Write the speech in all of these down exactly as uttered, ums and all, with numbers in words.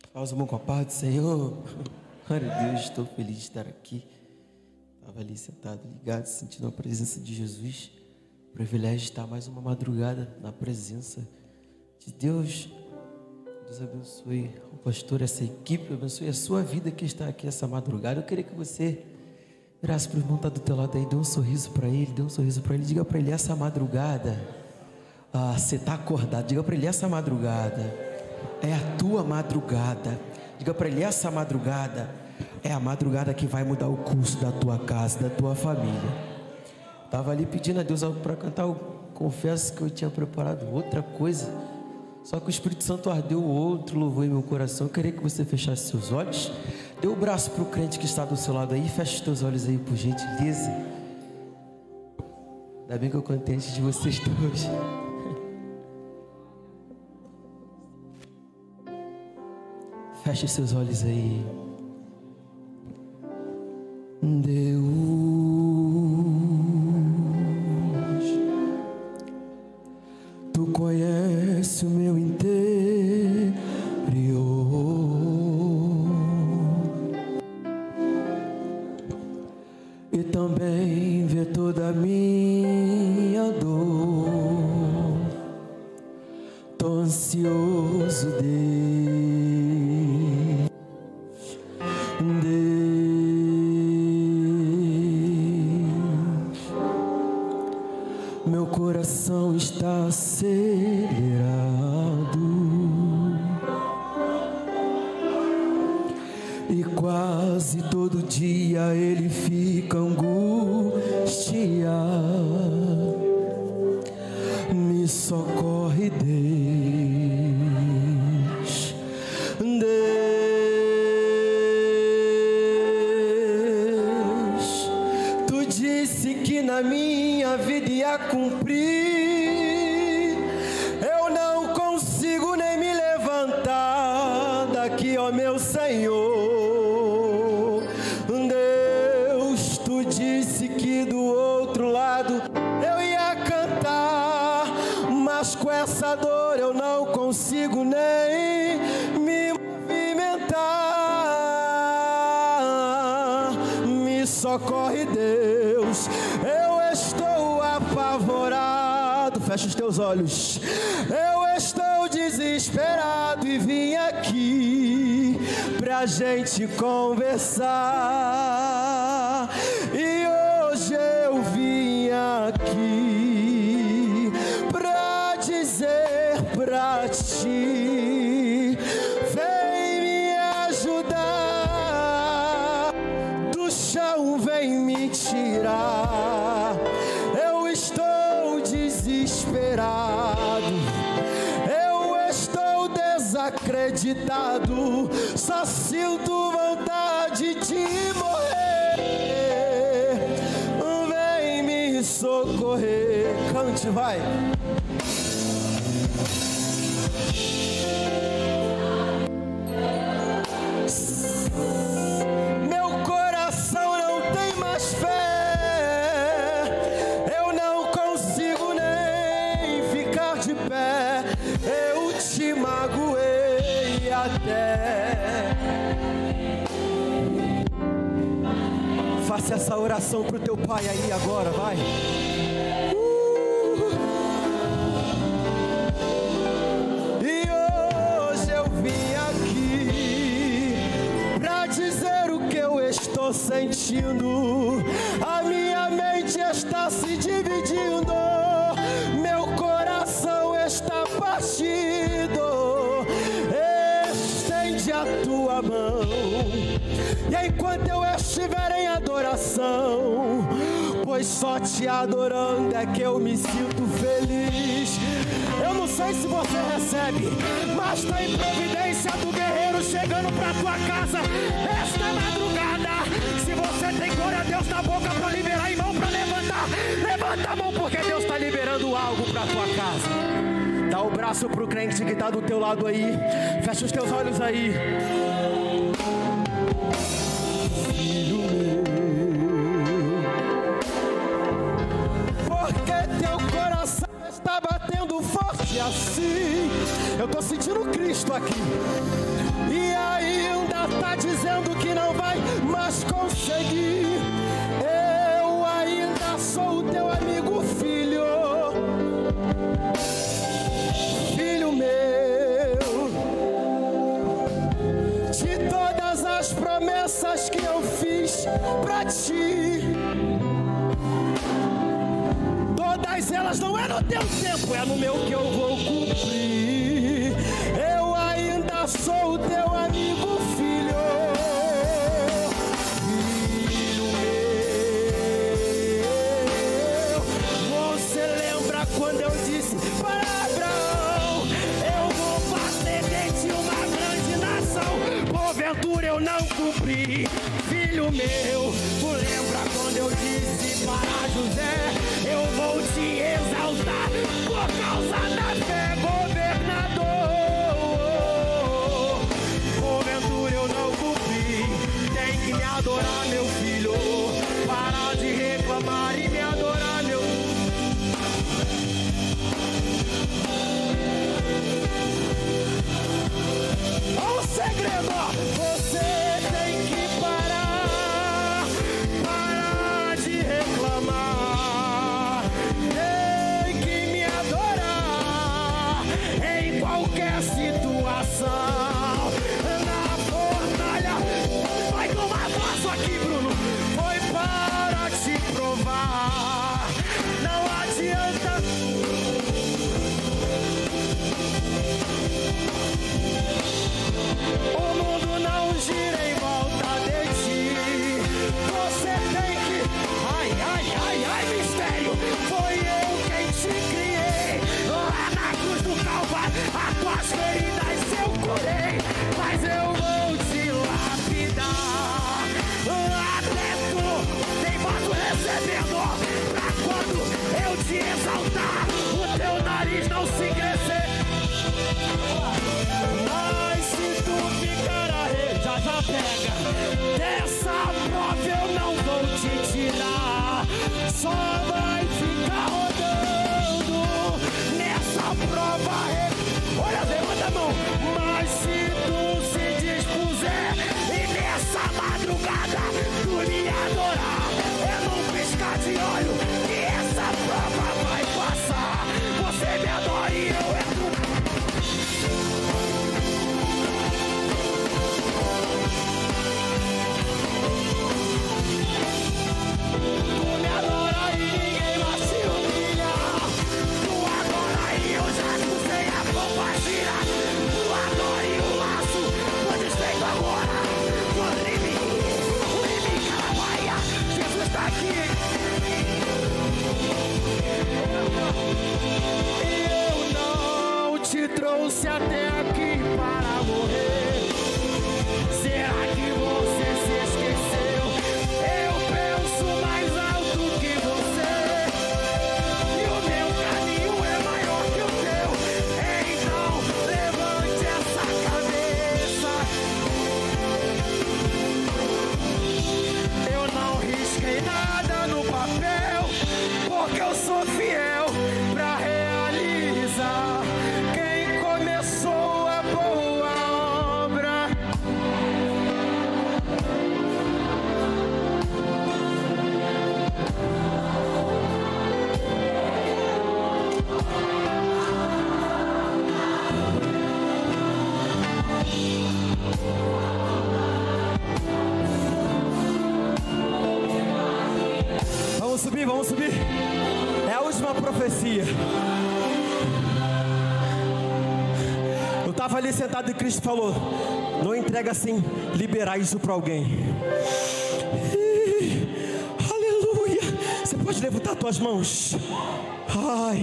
Faz uma com a paz do Senhor. Glória a Deus, estou feliz de estar aqui. Estava ali sentado, ligado, sentindo a presença de Jesus. Privilégio de estar mais uma madrugada na presença de Deus. Deus abençoe o pastor, essa equipe, abençoe a sua vida que está aqui essa madrugada. Eu queria que você virasse para o irmão que está do teu lado aí, dê um sorriso para ele, dê um sorriso para ele, diga para ele: essa madrugada, ah, você está acordado, diga para ele: essa madrugada é a tua madrugada. Diga para ele: essa madrugada é a madrugada que vai mudar o curso da tua casa, da tua família. Estava ali pedindo a Deus algo para cantar. Eu confesso que eu tinha preparado outra coisa, só que o Espírito Santo ardeu outro louvor em meu coração. Eu queria que você fechasse seus olhos, dê o braço para o crente que está do seu lado aí, feche os teus olhos aí, por gentileza. Ainda bem que eu cantei antes de vocês todos. Feche seus olhos aí. Deus, Tu conheces o meu interior e também vê toda a minha dor. Tô ansioso, Deus, Deus. Meu coração está acelerado e quase todo dia ele fica angustiado. Me socorre, Deus, Deus. Tu disse que na minha vida ia cumprir. Eu não consigo nem me levantar daqui, ó meu Senhor. Deus, Tu disse que do outro lado eu ia cantar, mas com essa dor eu não consigo nem me movimentar. Me socorre, Deus, eu estou apavorado. Fecha os teus olhos. Eu estou desesperado e vim aqui pra gente conversar. E hoje eu vim aqui pra dizer pra ti: vem me ajudar, do chão vem me tirar. Eu estou desesperado, eu estou desacreditado, só sinto vontade de morrer. Vem me socorrer. Cante, vai. Meu coração não tem mais fé, eu não consigo nem ficar de pé. Eu te magoei até. Faça essa oração pro teu pai aí agora, vai. Uh! E hoje eu vim aqui pra dizer o que eu estou sentindo. A minha mente está se dividindo, meu coração está partido. Estende a tua mão, e enquanto eu estiver em adoração, pois só te adorando é que eu me sinto feliz. Eu não sei se você recebe, mas tem providência do guerreiro chegando pra tua casa esta madrugada. Se você tem glória a Deus na boca pra liberar e mão pra levantar, levanta a mão, porque Deus está liberando algo pra tua casa. Dá o braço pro crente que tá do teu lado aí, fecha os teus olhos aí. Filho meu, porque teu coração está batendo forte assim. Eu tô sentindo Cristo aqui. E a consegui. Eu ainda sou teu amigo, filho. Filho meu, de todas as promessas que eu fiz pra ti, todas elas não é no teu tempo, é no meu que eu vou cumprir. Eu ainda sou teu amigo, filho. Filho meu, você lembra quando eu disse para Abraão: eu vou fazer de ti uma grande nação? Porventura eu não cumpri. Filho meu, tu lembra quando eu disse para José: eu vou te exaltar por causa da fé, governador? Porventura eu não cumpri. Tem que me adorar, meu filho. Parar de reclamar e me adorar, meu filho. Olha o segredo, ó. Você tem que parar, parar de reclamar. Tem que me adorar em qualquer situação. Na fornalha, vai tomar passo aqui, Bruno. Foi para te provar. Não adianta. O mundo não gira em volta de ti. Você tem que... Ai, ai, ai, ai, mistério. Foi eu quem te criei. Lá na cruz do Calvário, as tuas feridas eu curei. Mas eu vou te lapidar. Até tu tem vaso recebendo. Pra quando eu te exaltar, o teu nariz não se crescer. Mas se tu ficar aí, já já pega. Dessa prova eu não vou te tirar. Só vai ficar rodando nessa prova. Olha, levanta a mão. Mas se tu se dispuser e nessa madrugada tu me adorar, é num piscar de olho que essa prova vai passar. Você me adora e eu entro. Tu me adora e ninguém mais te humilha. Tu adora e eu já escutei a compartilha. Tu adora e o laço foi desfeito agora. O inimigo, o inimigo calabaia. Jesus está aqui. Eu não te trouxe até aqui para morrer. Será que você se esqueceu? Eu penso mais alto que você, e o meu caminho é maior que o teu. Então levante essa cabeça. Eu não risquei nada no papel, porque eu sou fiel pra realizar. Quem começou a boa obra, vamos subir, vamos subir. É a última profecia. Eu estava ali sentado e Cristo falou: não entrega assim, liberar isso para alguém. Ih, aleluia. Você pode levantar tuas mãos. Ai.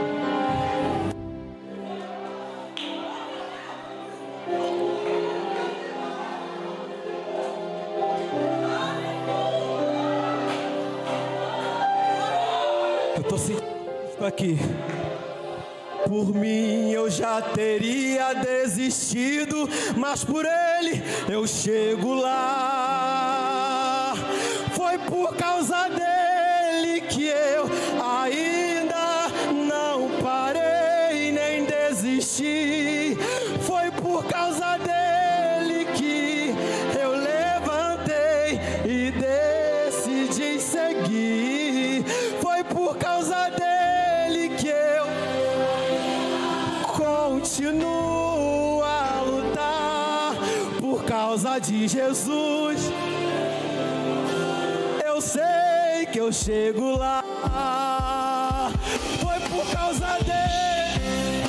Eu tô sentindo isso aqui. Por mim eu já teria desistido, mas por ele eu chego lá. Foi por causa dele que eu ainda não parei nem desisti. Foi por causa dele que eu levantei e causa de Jesus, eu sei que eu chego lá. Foi por causa dele.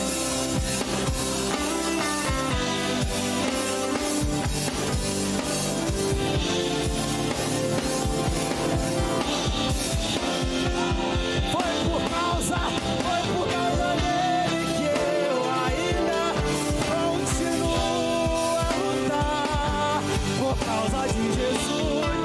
Foi por causa, foi por causa dele que eu ainda continuo a lutar. Por causa de Jesus,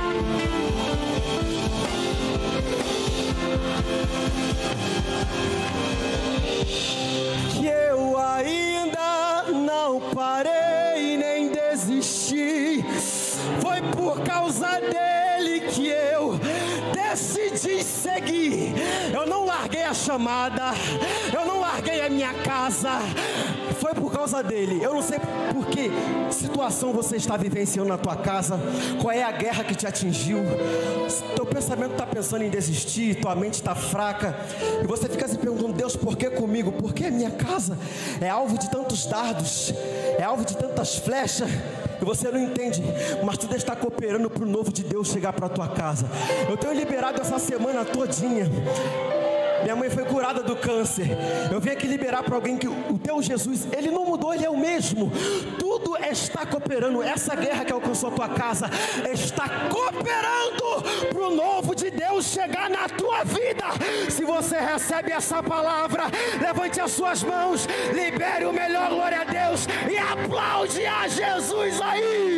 que eu ainda não parei nem desisti. Foi por causa dele que eu decidi seguir. Eu não larguei a chamada, eu não larguei a minha casa. Foi por causa dele. Eu não sei por que situação você está vivenciando na tua casa, qual é a guerra que te atingiu. Teu pensamento está pensando em desistir, tua mente está fraca, e você fica se perguntando: Deus, por que comigo? Por que a minha casa é alvo de tantos dardos, é alvo de tantas flechas, e você não entende, mas tudo está cooperando para o novo de Deus chegar para a tua casa. Eu tenho liberado essa semana todinha. Minha mãe foi curada do câncer. Eu vim aqui liberar para alguém que o teu Jesus, ele não mudou, ele é o mesmo. Tudo está cooperando. Essa guerra que alcançou a tua casa está cooperando para o novo de Deus chegar na tua vida. Se você recebe essa palavra, levante as suas mãos, libere o melhor glória a Deus e aplaude a Jesus aí.